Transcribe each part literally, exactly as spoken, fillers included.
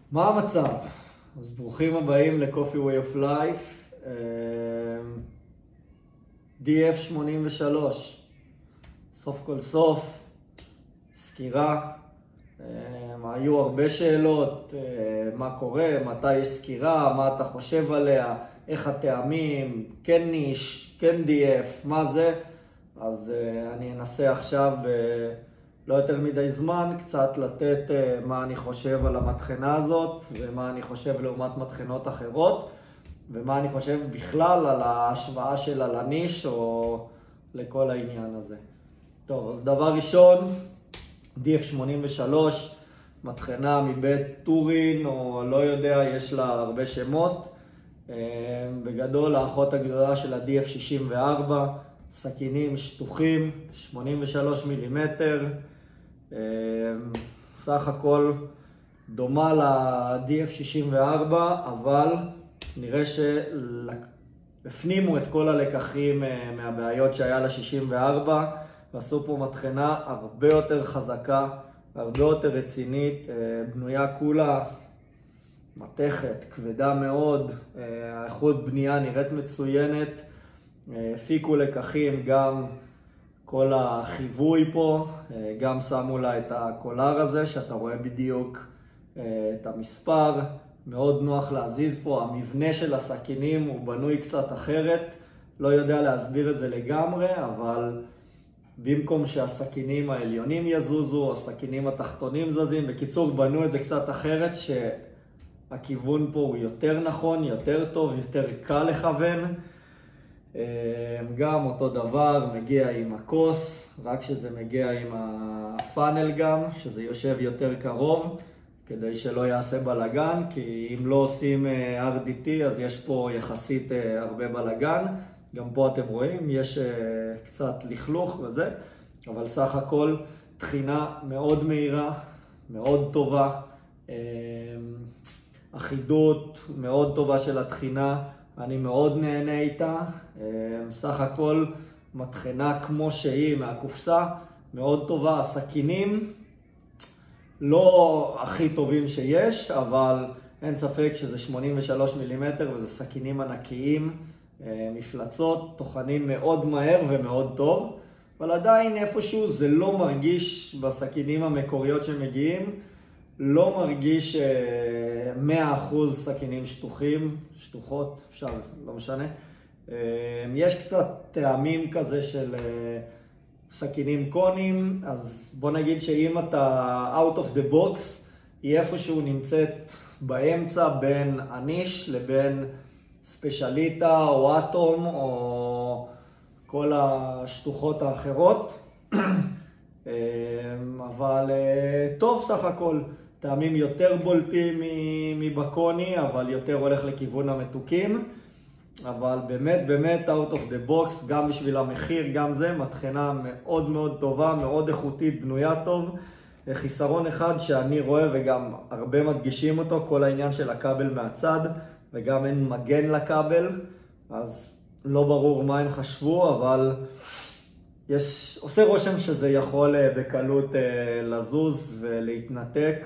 מה המצב? אז ברוכים הבאים ל-Coffee Way of Life, די אף שמונים ושלוש, סוף כל סוף, סקירה. היו הרבה שאלות, מה קורה, מתי יש סקירה, מה אתה חושב עליה, איך הטעמים, כן ניש, כן די אף, מה זה. אז אני אנסה עכשיו לא יותר מדי זמן קצת לתת מה אני חושב על המטחנה הזאת ומה אני חושב לעומת מטחנות אחרות ומה אני חושב בכלל על ההשוואה שלה לניש או לכל העניין הזה. טוב, אז דבר ראשון, די אף שמונים ושלוש, מטחנה מבית טורין או לא יודע, יש לה הרבה שמות. בגדול האחות הגדולה של ה-די אף שישים וארבע, סכינים שטוחים, שמונים ושלוש מילימטר. סך הכל דומה ל-די אף שישים וארבע, אבל נראה שהפנימו את כל הלקחים מהבעיות שהיה ל-שישים וארבע, ועשו פה מטחנה הרבה יותר חזקה, הרבה יותר רצינית, בנויה כולה מתכת, כבדה מאוד, האיכות בנייה נראית מצוינת, הפיקו לקחים גם כל החיווי פה, גם שמו לה את הקולר הזה שאתה רואה בדיוק את המספר, מאוד נוח להזיז פה. המבנה של הסכינים הוא בנוי קצת אחרת, לא יודע להסביר את זה לגמרי, אבל במקום שהסכינים העליונים יזוזו, הסכינים התחתונים זזים. בקיצור, בנו את זה קצת אחרת, שהכיוון פה הוא יותר נכון, יותר טוב, יותר קל לכוון. גם אותו דבר מגיע עם הכוס, רק שזה מגיע עם הפאנל גם, שזה יושב יותר קרוב, כדי שלא יעשה בלגן, כי אם לא עושים אר די טי אז יש פה יחסית הרבה בלגן. גם פה אתם רואים, יש קצת לכלוך וזה, אבל סך הכל תחינה מאוד מהירה, מאוד טובה, אחידות מאוד טובה של התחינה, אני מאוד נהנה איתה. סך הכל מטחנה כמו שהיא מהקופסה, מאוד טובה. הסכינים לא הכי טובים שיש, אבל אין ספק שזה שמונים ושלוש מילימטר וזה סכינים ענקיים, מפלצות, טוחנים מאוד מהר ומאוד טוב, אבל עדיין איפשהו זה לא מרגיש בסכינים המקוריות שמגיעים, לא מרגיש מאה אחוז סכינים שטוחים, שטוחות, אפשר, לא משנה. יש קצת טעמים כזה של סכינים קונים, אז בוא נגיד שאם אתה out of the box, היא איפשהו נמצאת באמצע בין הניש לבין ספשליטה או אטום או כל השטוחות האחרות. אבל טוב סך הכל, טעמים יותר בולטים מבקוני, אבל יותר הולך לכיוון המתוקים. אבל באמת באמת out of the box, גם בשביל המחיר, גם זה מטחנה מאוד מאוד טובה, מאוד איכותית, בנויה טוב. חיסרון אחד שאני רואה וגם הרבה מדגישים אותו, כל העניין של הכבל מהצד, וגם אין מגן לכבל, אז לא ברור מה הם חשבו, אבל יש, עושה רושם שזה יכול בקלות לזוז ולהתנתק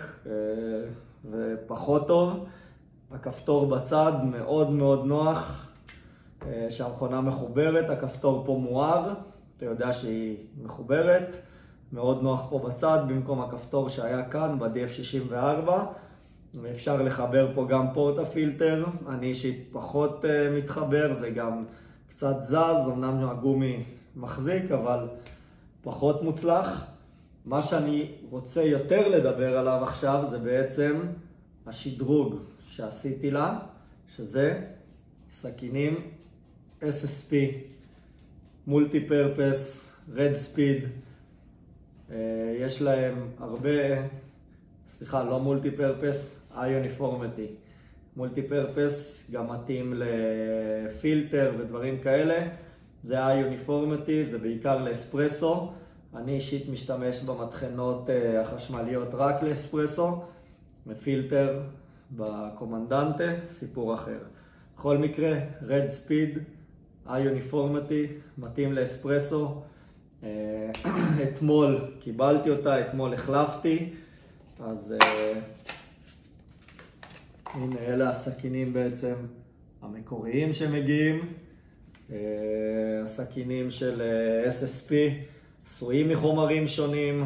ופחות טוב. הכפתור בצד מאוד מאוד נוח, שהמכונה מחוברת, הכפתור פה מואר, אתה יודע שהיא מחוברת, מאוד נוח פה בצד במקום הכפתור שהיה כאן ב-די אף שישים וארבע. אפשר לחבר פה גם פורטה-פילטר, אני אישית פחות מתחבר, זה גם קצת זז, אמנם הגומי מחזיק, אבל פחות מוצלח. מה שאני רוצה יותר לדבר עליו עכשיו זה בעצם השדרוג שעשיתי לה, שזה סכינים אס אס פי, מולטי פרפס, רד ספיד. יש להם הרבה, סליחה, לא מולטי פרפס, איוניפורמיטי. מולטי פרפס גם מתאים לפילטר ודברים כאלה. זה איוניפורמיטי, זה בעיקר לאספרסו. אני אישית משתמש במטחנות החשמליות רק לאספרסו. מפילטר בקומנדנטה, סיפור אחר. בכל מקרה, רד ספיד, איוניפורמיטי, מתאים לאספרסו. אתמול קיבלתי אותה, אתמול החלפתי, אז הנה, אלה הסכינים בעצם המקוריים שמגיעים. הסכינים של אס אס פי עשויים מחומרים שונים.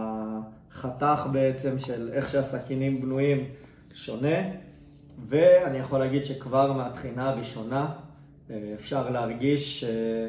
החתך בעצם של איך שהסכינים בנויים שונה. ואני יכול להגיד שכבר מהתחינה הראשונה אפשר להרגיש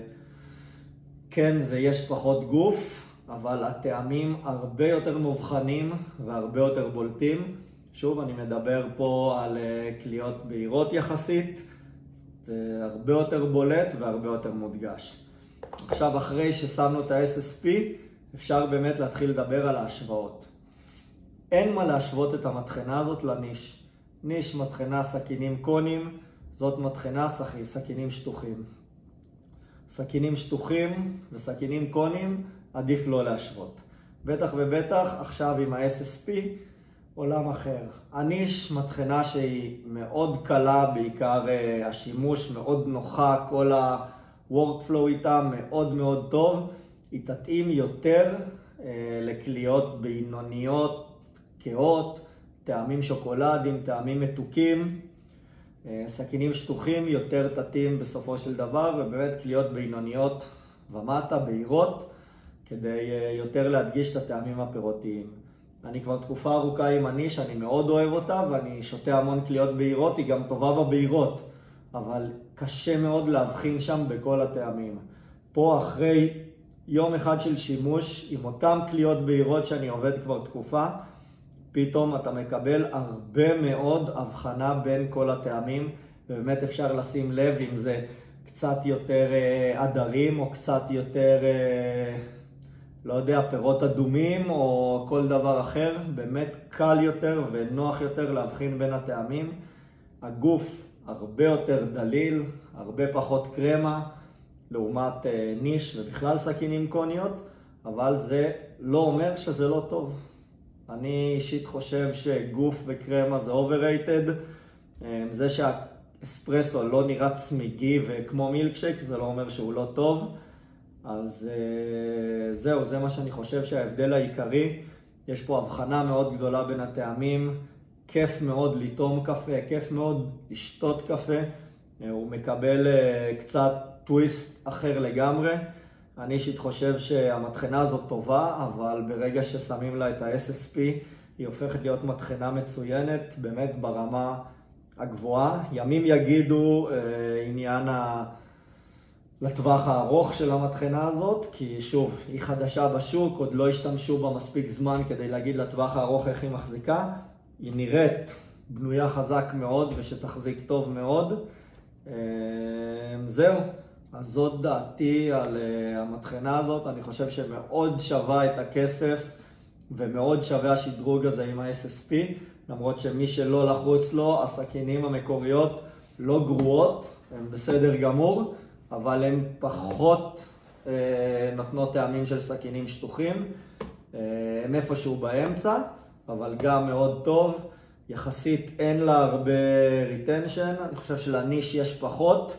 שכן, זה יש פחות גוף, אבל הטעמים הרבה יותר מובחנים והרבה יותר בולטים. שוב, אני מדבר פה על כליות בהירות יחסית, זה הרבה יותר בולט והרבה יותר מודגש. עכשיו, אחרי ששמנו את ה-אס אס פי, אפשר באמת להתחיל לדבר על ההשוואות. אין מה להשוות את המטחנה הזאת לניש. ניש מטחנה סכינים קונים, זאת מטחנה סכינים שטוחים. סכינים שטוחים וסכינים קונים עדיף לא להשוות. בטח ובטח עכשיו עם ה-אס אס פי עולם אחר. הניש מטחנה שהיא מאוד קלה, בעיקר השימוש מאוד נוחה, כל ה-workflow איתה מאוד מאוד טוב. היא תתאים יותר לכליות בינוניות, קהות, טעמים שוקולדים, טעמים מתוקים. סכינים שטוחים יותר תתאים בסופו של דבר, ובאמת כליות בינוניות ומטה, בהירות, כדי יותר להדגיש את הטעמים הפירותיים. אני כבר תקופה ארוכה עם הניש, אני מאוד אוהב אותה, ואני שותה המון כליות בהירות, היא גם טובה בבהירות, אבל קשה מאוד להבחין שם בכל הטעמים. פה אחרי יום אחד של שימוש עם אותם כליות בהירות שאני עובד כבר תקופה, פתאום אתה מקבל הרבה מאוד הבחנה בין כל הטעמים, ובאמת אפשר לשים לב אם זה קצת יותר עדרים או קצת יותר, לא יודע, פירות אדומים או כל דבר אחר. באמת קל יותר ונוח יותר להבחין בין הטעמים. הגוף הרבה יותר דליל, הרבה פחות קרמה, לעומת ניש ובכלל סכינים קוניות, אבל זה לא אומר שזה לא טוב. אני אישית חושב שגוף וקרמה זה overrated. זה שהאספרסו לא נראה צמיגי וכמו מילקשייק, זה לא אומר שהוא לא טוב. אז זהו, זה מה שאני חושב שההבדל העיקרי. יש פה הבחנה מאוד גדולה בין הטעמים. כיף מאוד לטעום קפה, כיף מאוד לשתות קפה. הוא מקבל קצת טוויסט אחר לגמרי. אני אישית חושב שהמטחנה הזאת טובה, אבל ברגע ששמים לה את ה-אס אס פי, היא הופכת להיות מטחנה מצוינת, באמת ברמה הגבוהה. ימים יגידו אה, עניין ה... לטווח הארוך של המטחנה הזאת, כי שוב, היא חדשה בשוק, עוד לא השתמשו בה מספיק זמן כדי להגיד לטווח הארוך איך היא מחזיקה. היא נראית בנויה חזק מאוד ושתחזיק טוב מאוד. אה, זהו. אז זאת דעתי על uh, המטחנה הזאת. אני חושב שמאוד שווה את הכסף ומאוד שווה השדרוג הזה עם ה-אס אס פי, למרות שמי שלא לחוץ לו, הסכינים המקוריות לא גרועות, הן בסדר גמור, אבל הן פחות uh, נותנות טעמים של סכינים שטוחים. uh, הם איפשהו באמצע, אבל גם מאוד טוב. יחסית אין לה הרבה ריטנשן, אני חושב שלניש יש פחות.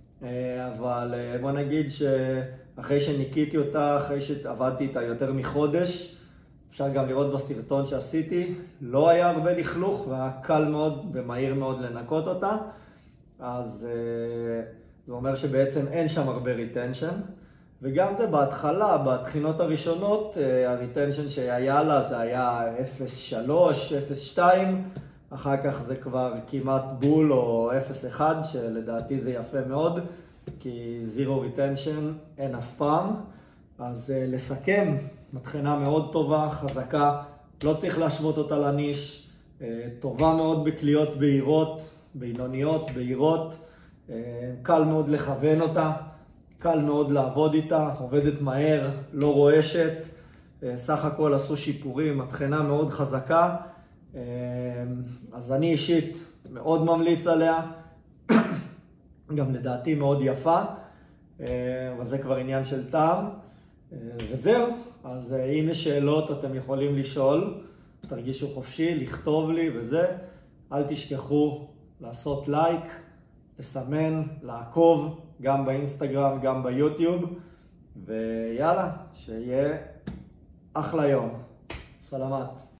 אבל בוא נגיד שאחרי שניקיתי אותה, אחרי שעבדתי איתה יותר מחודש, אפשר גם לראות בסרטון שעשיתי, לא היה הרבה לכלוך והיה קל מאוד ומהיר מאוד לנקות אותה. אז זה אומר שבעצם אין שם הרבה ריטנשן. וגם זה בהתחלה, בתחינות הראשונות, הריטנשן שהיה לה זה היה אפס נקודה שלוש, אפס נקודה שתיים, אחר כך זה כבר כמעט בול או אפס נקודה אחת, שלדעתי זה יפה מאוד, כי זירו ריטנשן אין אף פעם. אז לסכם, מטחנה מאוד טובה, חזקה, לא צריך להשוות אותה לניש, טובה מאוד בכליות בהירות, בינוניות, בהירות, קל מאוד לכוון אותה, קל מאוד לעבוד איתה, עובדת מהר, לא רועשת, סך הכל עשו שיפורים, מטחנה מאוד חזקה. אז אני אישית מאוד ממליץ עליה, גם לדעתי מאוד יפה, אבל זה כבר עניין של טעם. וזהו, אז אם יש שאלות אתם יכולים לשאול, תרגישו חופשי, לכתוב לי וזה. אל תשכחו לעשות לייק, לסמן, לעקוב, גם באינסטגרם, גם ביוטיוב, ויאללה, שיהיה אחלה יום. סלמת.